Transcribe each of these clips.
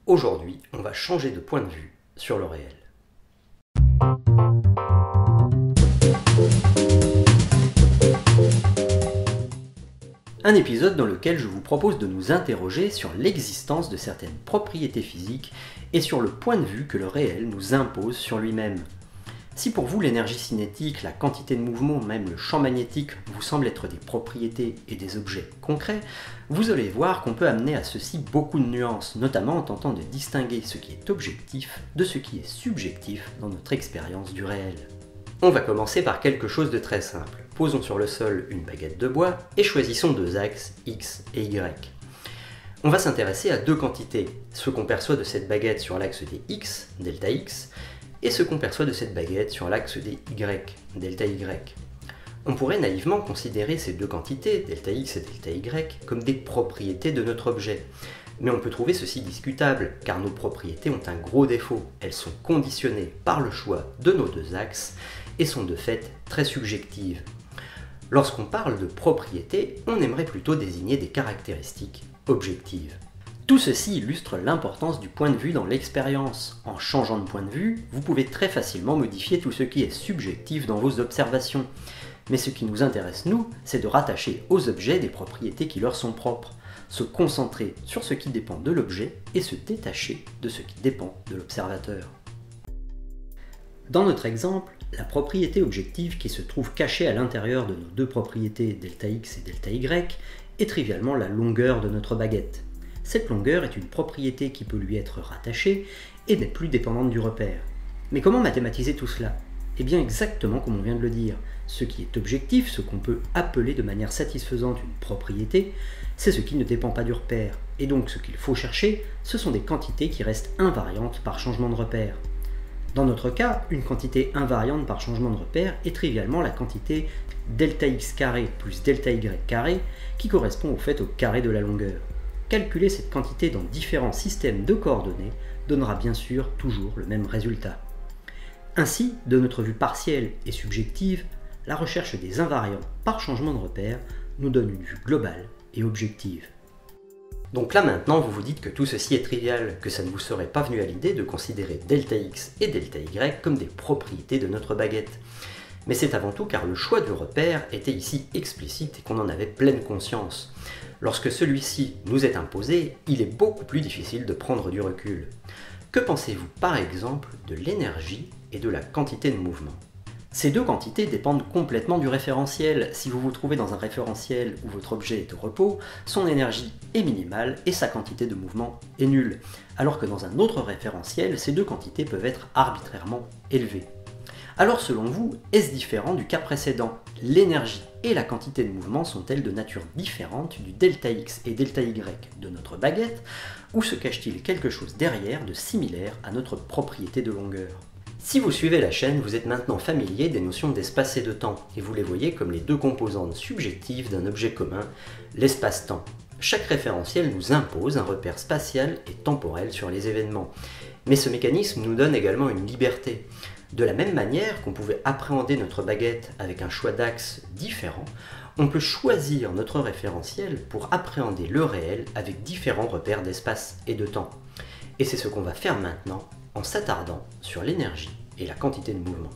Aujourd'hui, on va changer de point de vue sur le réel. Un épisode dans lequel je vous propose de nous interroger sur l'existence de certaines propriétés physiques et sur le point de vue que le réel nous impose sur lui-même. Si pour vous l'énergie cinétique, la quantité de mouvement, même le champ magnétique vous semblent être des propriétés et des objets concrets, vous allez voir qu'on peut amener à ceci beaucoup de nuances, notamment en tentant de distinguer ce qui est objectif de ce qui est subjectif dans notre expérience du réel. On va commencer par quelque chose de très simple. Posons sur le sol une baguette de bois et choisissons deux axes X et Y. On va s'intéresser à deux quantités, ce qu'on perçoit de cette baguette sur l'axe des X, delta X, et ce qu'on perçoit de cette baguette sur l'axe des Y, delta Y. On pourrait naïvement considérer ces deux quantités, delta X et delta Y, comme des propriétés de notre objet. Mais on peut trouver ceci discutable, car nos propriétés ont un gros défaut. Elles sont conditionnées par le choix de nos deux axes et sont de fait très subjectives. Lorsqu'on parle de propriétés, on aimerait plutôt désigner des caractéristiques objectives. Tout ceci illustre l'importance du point de vue dans l'expérience. En changeant de point de vue, vous pouvez très facilement modifier tout ce qui est subjectif dans vos observations. Mais ce qui nous intéresse, nous, c'est de rattacher aux objets des propriétés qui leur sont propres, se concentrer sur ce qui dépend de l'objet et se détacher de ce qui dépend de l'observateur. Dans notre exemple, la propriété objective qui se trouve cachée à l'intérieur de nos deux propriétés delta X et delta Y est trivialement la longueur de notre baguette. Cette longueur est une propriété qui peut lui être rattachée et n'est plus dépendante du repère. Mais comment mathématiser tout cela? Eh bien exactement comme on vient de le dire. Ce qui est objectif, ce qu'on peut appeler de manière satisfaisante une propriété, c'est ce qui ne dépend pas du repère. Et donc ce qu'il faut chercher, ce sont des quantités qui restent invariantes par changement de repère. Dans notre cas, une quantité invariante par changement de repère est trivialement la quantité delta x carré plus delta y carré qui correspond au fait au carré de la longueur. Calculer cette quantité dans différents systèmes de coordonnées donnera bien sûr toujours le même résultat. Ainsi, de notre vue partielle et subjective, la recherche des invariants par changement de repère nous donne une vue globale et objective. Donc là maintenant, vous vous dites que tout ceci est trivial, que ça ne vous serait pas venu à l'idée de considérer delta x et delta y comme des propriétés de notre baguette. Mais c'est avant tout car le choix du repère était ici explicite et qu'on en avait pleine conscience. Lorsque celui-ci nous est imposé, il est beaucoup plus difficile de prendre du recul. Que pensez-vous par exemple de l'énergie et de la quantité de mouvement? Ces deux quantités dépendent complètement du référentiel. Si vous vous trouvez dans un référentiel où votre objet est au repos, son énergie est minimale et sa quantité de mouvement est nulle. Alors que dans un autre référentiel, ces deux quantités peuvent être arbitrairement élevées. Alors selon vous, est-ce différent du cas précédent? L'énergie et la quantité de mouvement sont-elles de nature différente du delta x et delta y de notre baguette, ou se cache-t-il quelque chose derrière de similaire à notre propriété de longueur? Si vous suivez la chaîne, vous êtes maintenant familier des notions d'espace et de temps, et vous les voyez comme les deux composantes subjectives d'un objet commun, l'espace-temps. Chaque référentiel nous impose un repère spatial et temporel sur les événements, mais ce mécanisme nous donne également une liberté. De la même manière qu'on pouvait appréhender notre baguette avec un choix d'axes différent, on peut choisir notre référentiel pour appréhender le réel avec différents repères d'espace et de temps. Et c'est ce qu'on va faire maintenant en s'attardant sur l'énergie et la quantité de mouvement.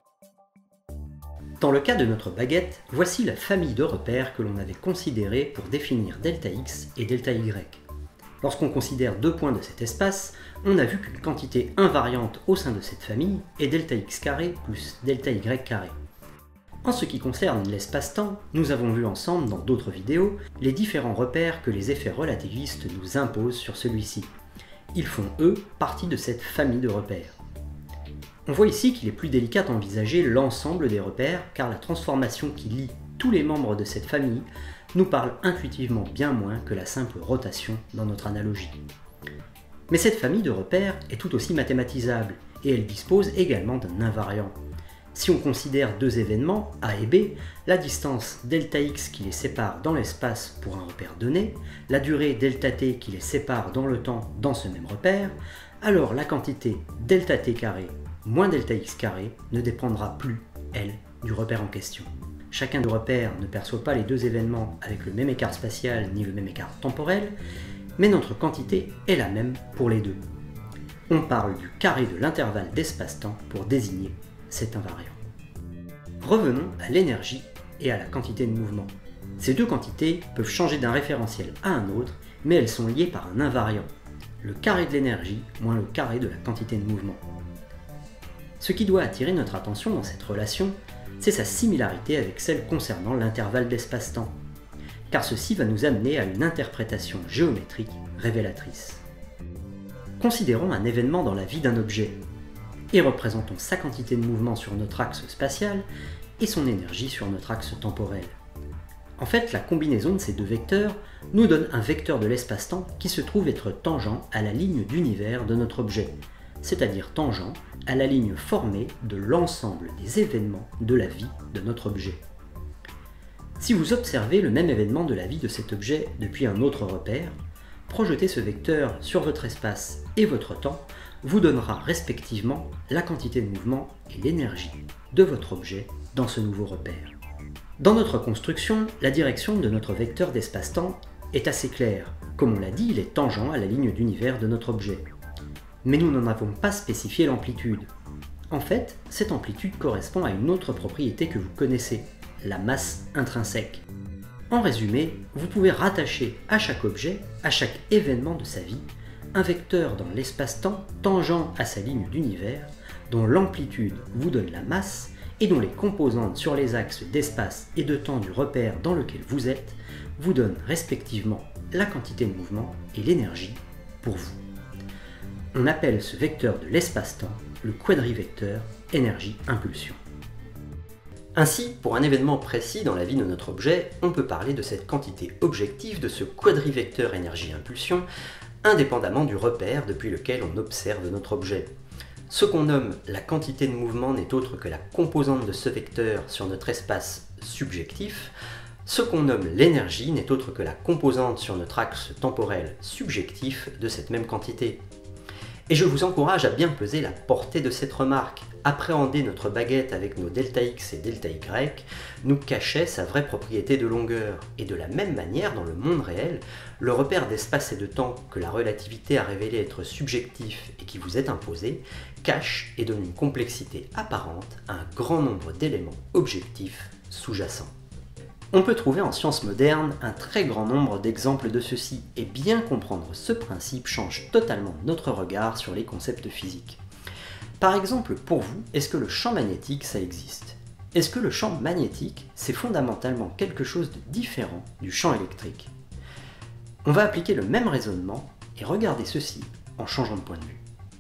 Dans le cas de notre baguette, voici la famille de repères que l'on avait considérés pour définir delta x et delta y. Lorsqu'on considère deux points de cet espace, on a vu qu'une quantité invariante au sein de cette famille est delta x carré plus delta y carré. En ce qui concerne l'espace-temps, nous avons vu ensemble dans d'autres vidéos les différents repères que les effets relativistes nous imposent sur celui-ci. Ils font, eux, partie de cette famille de repères. On voit ici qu'il est plus délicat d'envisager l'ensemble des repères car la transformation qui lie tous les membres de cette famille nous parle intuitivement bien moins que la simple rotation dans notre analogie. Mais cette famille de repères est tout aussi mathématisable et elle dispose également d'un invariant. Si on considère deux événements, A et B, la distance delta x qui les sépare dans l'espace pour un repère donné, la durée delta t qui les sépare dans le temps dans ce même repère, alors la quantité delta t carré moins delta x carré ne dépendra plus, elle, du repère en question. Chacun des repères ne perçoit pas les deux événements avec le même écart spatial ni le même écart temporel, mais notre quantité est la même pour les deux. On parle du carré de l'intervalle d'espace-temps pour désigner cet invariant. Revenons à l'énergie et à la quantité de mouvement. Ces deux quantités peuvent changer d'un référentiel à un autre, mais elles sont liées par un invariant, le carré de l'énergie moins le carré de la quantité de mouvement. Ce qui doit attirer notre attention dans cette relation, c'est sa similarité avec celle concernant l'intervalle d'espace-temps, car ceci va nous amener à une interprétation géométrique révélatrice. Considérons un événement dans la vie d'un objet, et représentons sa quantité de mouvement sur notre axe spatial et son énergie sur notre axe temporel. En fait, la combinaison de ces deux vecteurs nous donne un vecteur de l'espace-temps qui se trouve être tangent à la ligne d'univers de notre objet, c'est-à-dire tangent à la ligne formée de l'ensemble des événements de la vie de notre objet. Si vous observez le même événement de la vie de cet objet depuis un autre repère, projeter ce vecteur sur votre espace et votre temps vous donnera respectivement la quantité de mouvement et l'énergie de votre objet dans ce nouveau repère. Dans notre construction, la direction de notre vecteur d'espace-temps est assez claire. Comme on l'a dit, il est tangent à la ligne d'univers de notre objet. Mais nous n'en avons pas spécifié l'amplitude. En fait, cette amplitude correspond à une autre propriété que vous connaissez, la masse intrinsèque. En résumé, vous pouvez rattacher à chaque objet, à chaque événement de sa vie, un vecteur dans l'espace-temps tangent à sa ligne d'univers, dont l'amplitude vous donne la masse et dont les composantes sur les axes d'espace et de temps du repère dans lequel vous êtes vous donnent respectivement la quantité de mouvement et l'énergie pour vous. On appelle ce vecteur de l'espace-temps le quadrivecteur énergie-impulsion. Ainsi, pour un événement précis dans la vie de notre objet, on peut parler de cette quantité objective de ce quadrivecteur énergie-impulsion, indépendamment du repère depuis lequel on observe notre objet. Ce qu'on nomme la quantité de mouvement n'est autre que la composante de ce vecteur sur notre espace subjectif. Ce qu'on nomme l'énergie n'est autre que la composante sur notre axe temporel subjectif de cette même quantité. Et je vous encourage à bien peser la portée de cette remarque. Appréhender notre baguette avec nos Δx et Δy nous cachait sa vraie propriété de longueur. Et de la même manière, dans le monde réel, le repère d'espace et de temps que la relativité a révélé être subjectif et qui vous est imposé, cache et donne une complexité apparente à un grand nombre d'éléments objectifs sous-jacents. On peut trouver en sciences modernes un très grand nombre d'exemples de ceci, et bien comprendre ce principe change totalement notre regard sur les concepts physiques. Par exemple, pour vous, est-ce que le champ magnétique, ça existe? Est-ce que le champ magnétique, c'est fondamentalement quelque chose de différent du champ électrique? On va appliquer le même raisonnement et regarder ceci en changeant de point de vue.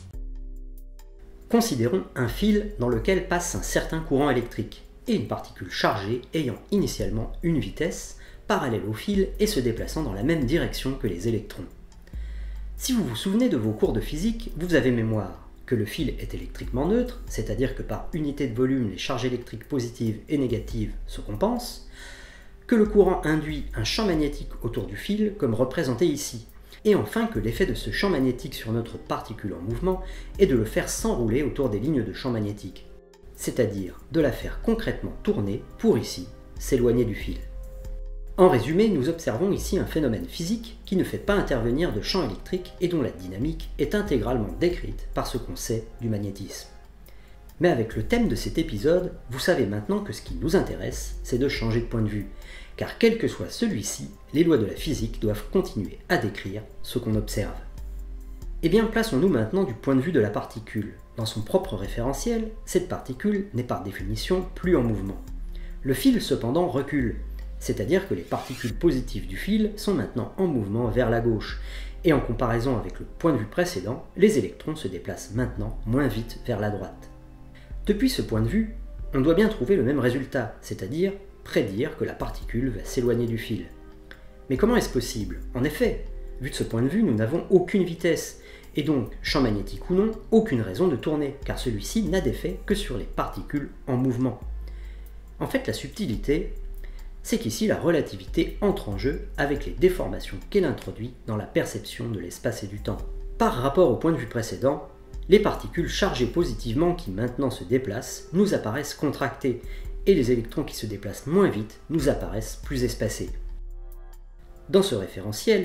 Considérons un fil dans lequel passe un certain courant électrique et une particule chargée ayant initialement une vitesse parallèle au fil et se déplaçant dans la même direction que les électrons. Si vous vous souvenez de vos cours de physique, vous avez mémoire que le fil est électriquement neutre, c'est-à-dire que par unité de volume les charges électriques positives et négatives se compensent, que le courant induit un champ magnétique autour du fil comme représenté ici, et enfin que l'effet de ce champ magnétique sur notre particule en mouvement est de le faire s'enrouler autour des lignes de champ magnétique, c'est-à-dire de la faire concrètement tourner pour ici s'éloigner du fil. En résumé, nous observons ici un phénomène physique qui ne fait pas intervenir de champ électrique et dont la dynamique est intégralement décrite par ce qu'on sait du magnétisme. Mais avec le thème de cet épisode, vous savez maintenant que ce qui nous intéresse, c'est de changer de point de vue, car quel que soit celui-ci, les lois de la physique doivent continuer à décrire ce qu'on observe. Eh bien, plaçons-nous maintenant du point de vue de la particule. Dans son propre référentiel, cette particule n'est par définition plus en mouvement. Le fil cependant recule, c'est-à-dire que les particules positives du fil sont maintenant en mouvement vers la gauche, et en comparaison avec le point de vue précédent, les électrons se déplacent maintenant moins vite vers la droite. Depuis ce point de vue, on doit bien trouver le même résultat, c'est-à-dire prédire que la particule va s'éloigner du fil. Mais comment est-ce possible? En effet, vu de ce point de vue, nous n'avons aucune vitesse, et donc, champ magnétique ou non, aucune raison de tourner, car celui-ci n'a d'effet que sur les particules en mouvement. En fait, la subtilité, c'est qu'ici la relativité entre en jeu avec les déformations qu'elle introduit dans la perception de l'espace et du temps. Par rapport au point de vue précédent, les particules chargées positivement qui maintenant se déplacent nous apparaissent contractées, et les électrons qui se déplacent moins vite nous apparaissent plus espacés. Dans ce référentiel,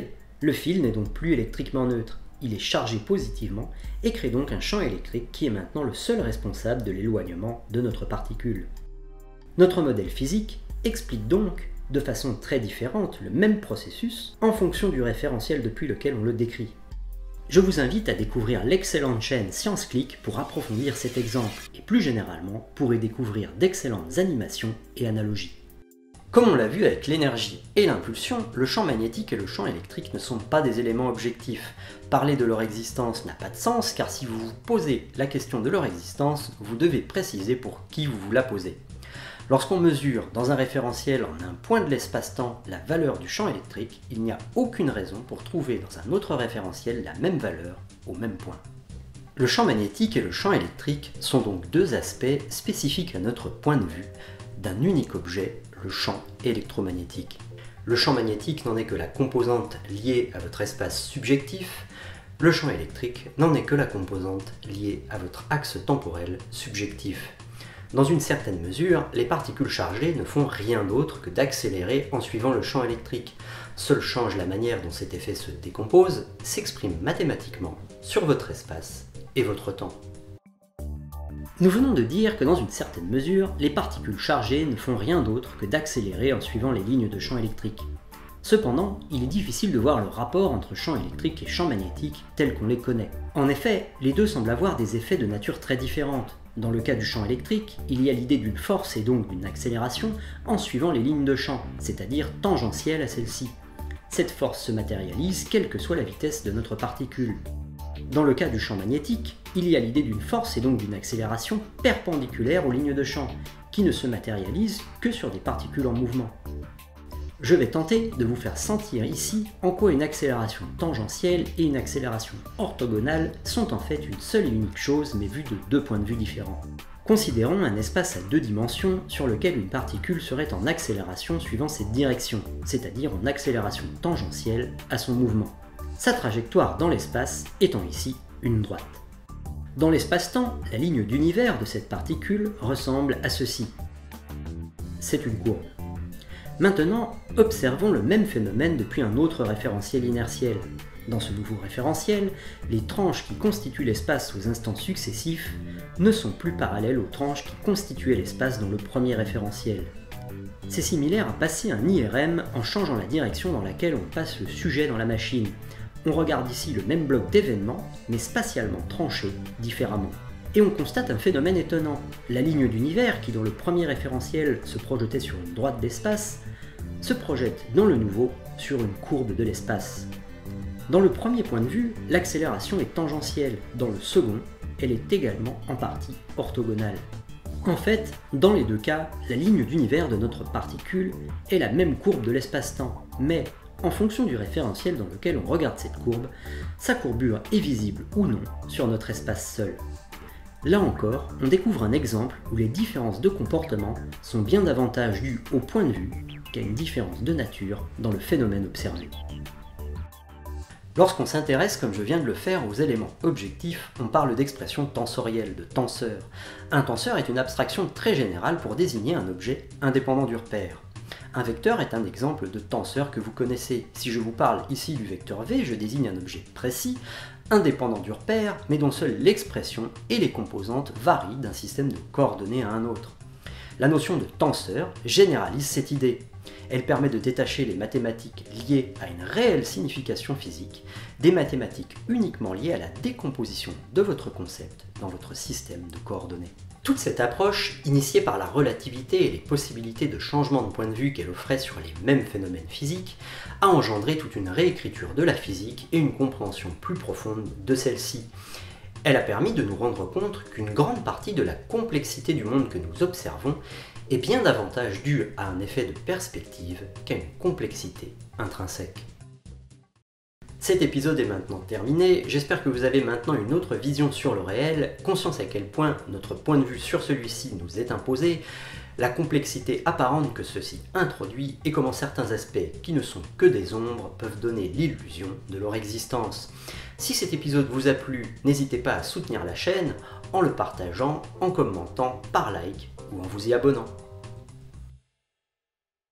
Le fil n'est donc plus électriquement neutre, il est chargé positivement et crée donc un champ électrique qui est maintenant le seul responsable de l'éloignement de notre particule. Notre modèle physique explique donc de façon très différente le même processus en fonction du référentiel depuis lequel on le décrit. Je vous invite à découvrir l'excellente chaîne ScienceClick pour approfondir cet exemple et plus généralement pour y découvrir d'excellentes animations et analogies. Comme on l'a vu avec l'énergie et l'impulsion, le champ magnétique et le champ électrique ne sont pas des éléments objectifs. Parler de leur existence n'a pas de sens car si vous vous posez la question de leur existence, vous devez préciser pour qui vous vous la posez. Lorsqu'on mesure dans un référentiel en un point de l'espace-temps la valeur du champ électrique, il n'y a aucune raison pour trouver dans un autre référentiel la même valeur au même point. Le champ magnétique et le champ électrique sont donc deux aspects spécifiques à notre point de vue d'un unique objet, le champ électromagnétique. Le champ magnétique n'en est que la composante liée à votre espace subjectif, le champ électrique n'en est que la composante liée à votre axe temporel subjectif. Dans une certaine mesure, les particules chargées ne font rien d'autre que d'accélérer en suivant le champ électrique. Seul change la manière dont cet effet se décompose, s'exprime mathématiquement sur votre espace et votre temps. Nous venons de dire que dans une certaine mesure, les particules chargées ne font rien d'autre que d'accélérer en suivant les lignes de champ électrique. Cependant, il est difficile de voir le rapport entre champ électrique et champ magnétique tels qu'on les connaît. En effet, les deux semblent avoir des effets de nature très différente. Dans le cas du champ électrique, il y a l'idée d'une force et donc d'une accélération en suivant les lignes de champ, c'est-à-dire tangentielles à celle-ci. Cette force se matérialise quelle que soit la vitesse de notre particule. Dans le cas du champ magnétique, il y a l'idée d'une force et donc d'une accélération perpendiculaire aux lignes de champ, qui ne se matérialisent que sur des particules en mouvement. Je vais tenter de vous faire sentir ici en quoi une accélération tangentielle et une accélération orthogonale sont en fait une seule et unique chose mais vue de deux points de vue différents. Considérons un espace à deux dimensions sur lequel une particule serait en accélération suivant cette direction, c'est-à-dire en accélération tangentielle à son mouvement. Sa trajectoire dans l'espace étant ici une droite. Dans l'espace-temps, la ligne d'univers de cette particule ressemble à ceci. C'est une courbe. Maintenant, observons le même phénomène depuis un autre référentiel inertiel. Dans ce nouveau référentiel, les tranches qui constituent l'espace aux instants successifs ne sont plus parallèles aux tranches qui constituaient l'espace dans le premier référentiel. C'est similaire à passer un IRM en changeant la direction dans laquelle on passe le sujet dans la machine. On regarde ici le même bloc d'événements, mais spatialement tranché différemment. Et on constate un phénomène étonnant. La ligne d'univers, qui dans le premier référentiel se projetait sur une droite d'espace, se projette dans le nouveau sur une courbe de l'espace. Dans le premier point de vue, l'accélération est tangentielle. Dans le second, elle est également en partie orthogonale. En fait, dans les deux cas, la ligne d'univers de notre particule est la même courbe de l'espace-temps, mais en fonction du référentiel dans lequel on regarde cette courbe, sa courbure est visible ou non sur notre espace seul. Là encore, on découvre un exemple où les différences de comportement sont bien davantage dues au point de vue qu'à une différence de nature dans le phénomène observé. Lorsqu'on s'intéresse, comme je viens de le faire, aux éléments objectifs, on parle d'expression tensorielle, de tenseur. Un tenseur est une abstraction très générale pour désigner un objet indépendant du repère. Un vecteur est un exemple de tenseur que vous connaissez. Si je vous parle ici du vecteur V, je désigne un objet précis, indépendant du repère, mais dont seule l'expression et les composantes varient d'un système de coordonnées à un autre. La notion de tenseur généralise cette idée. Elle permet de détacher les mathématiques liées à une réelle signification physique des mathématiques uniquement liées à la décomposition de votre concept dans votre système de coordonnées. Toute cette approche, initiée par la relativité et les possibilités de changement de point de vue qu'elle offrait sur les mêmes phénomènes physiques, a engendré toute une réécriture de la physique et une compréhension plus profonde de celle-ci. Elle a permis de nous rendre compte qu'une grande partie de la complexité du monde que nous observons est bien davantage due à un effet de perspective qu'à une complexité intrinsèque. Cet épisode est maintenant terminé, j'espère que vous avez maintenant une autre vision sur le réel, conscience à quel point notre point de vue sur celui-ci nous est imposé, la complexité apparente que ceci introduit et comment certains aspects qui ne sont que des ombres peuvent donner l'illusion de leur existence. Si cet épisode vous a plu, n'hésitez pas à soutenir la chaîne en le partageant, en commentant, par like ou en vous y abonnant.